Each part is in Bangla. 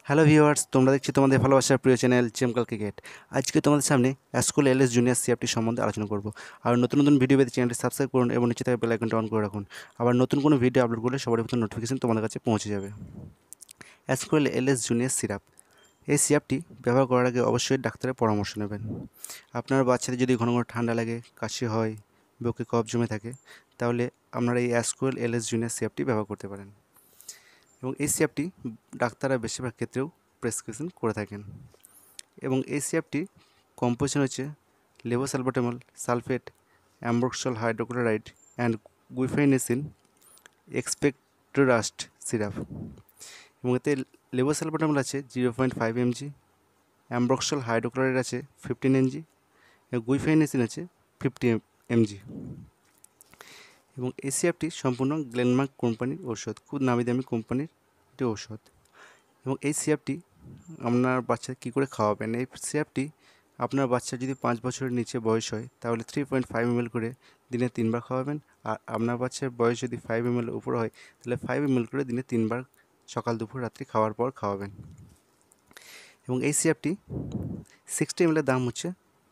হ্যালো ভিউয়ার্স, তোমরা দেখছি তোমাদের ভালোবাসার প্রিয় চ্যানেল চেমকাল ক্রিকেট। আজকে তোমাদের সামনে স্কুল এলএস জুনিয়র সিএফটি সম্বন্ধে আলোচনা করব। আর নতুন নতুন ভিডিও পেতে চ্যানেলটি সাবস্ক্রাইব করুন এবং নিচে থাকা বেল আইকনটি অন করে রাখুন। আবার নতুন কোনো ভিডিও আপলোড করলে সবার প্রথম নোটিফিকেশন তোমাদের কাছে পৌঁছে যাবে। স্কুল এলএস জুনিয়র সিরাপ, এই সিরাপটি ব্যবহার করার আগে অবশ্যই ডাক্তারের পরামর্শ নেবেন। আপনার বাচ্চাদের যদি ঘন ঘন ঠান্ডা লাগে, কাশি হয়, বুকে কফ জমে থাকে, তাহলে আপনারা এই স্কুল এলএস জুনিয়র সিরাপটি ব্যবহার করতে পারেন। এবং এই সিরাপটি ডাক্তাররা বেশিরভাগ ক্ষেত্রেও প্রেসক্রিপশন করে থাকেন। এবং এই সিরাপটি কম্পোজিশন হচ্ছে levosalbutamol sulphate, ambroxol hydrochloride and guaifenesin expectorant syrup. এবং এতে লেভোসালবাটামল আছে 0.5 mg, অ্যাম্ব্রোক্সল হাইড্রোক্লোরাইড আছে 15 mg, এবং গুইফেনেসিন আছে 50 mg। এবং এই সিরাপটি সম্পূর্ণ গ্লেনমার্ক কোম্পানির ঔষধ, খুব নামি দামি কোম্পানির একটি ঔষধ। এবং এই সিরাপটি আপনার বাচ্চা কী করে খাওয়াবেন? এই সিরাপটি আপনার বাচ্চার যদি 5 বছরের নিচে বয়স হয় তাহলে 3.5 ml করে দিনে 3 বার খাওয়াবেন। আর আপনার বাচ্চার বয়স যদি 5 ml উপর হয় তাহলে 5 ml করে দিনে 3 বার সকাল দুপুর রাত্রি খাওয়ার পর খাওয়াবেন। এবং এই সিরাপটি 60 ml দাম হচ্ছে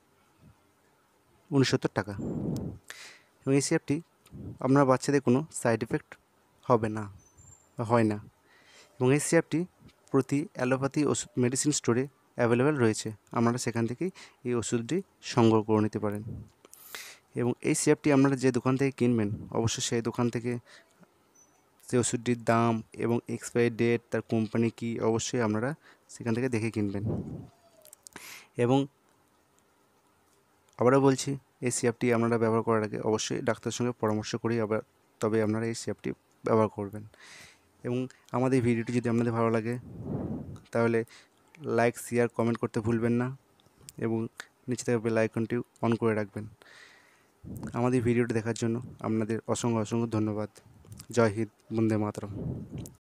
69 টাকা। এবং এই সিরাপটি আপনার বাচ্চাদের কোনো সাইড এফেক্ট হবে না বা হয় না। এবং এই সিরাপটি প্রতি অ্যালোপ্যাথি ওষুধ মেডিসিন স্টোরে অ্যাভেলেবেল রয়েছে, আপনারা সেখান থেকেই এই ওষুধটি সংগ্রহ করে নিতে পারেন। এবং এই সিরাপটি আপনারা যে দোকান থেকে কিনবেন অবশ্যই সেই দোকান থেকে সেই ওষুধটির দাম এবং এক্সপায়ারি ডেট, তার কোম্পানি কী, অবশ্যই আপনারা সেখান থেকে দেখে কিনবেন। এবং আবারও বলছি, এই সিরাপটি আপনারা ব্যবহার করার আগে অবশ্যই ডাক্তারের সঙ্গে পরামর্শ করেই তবে আপনারা এই সিরাপটি ব্যবহার করবেন। এবং আমাদের ভিডিওটি যদি আপনাদের ভালো লাগে তাহলে লাইক, শেয়ার, কমেন্ট করতে ভুলবেন না এবং নিচে থাকা বেল আইকনটি অন করে রাখবেন। আমাদের ভিডিওটি দেখার জন্য আপনাদের অসংখ্য অসংখ্য ধন্যবাদ। জয় হিন্দ, বন্দে মাতরম।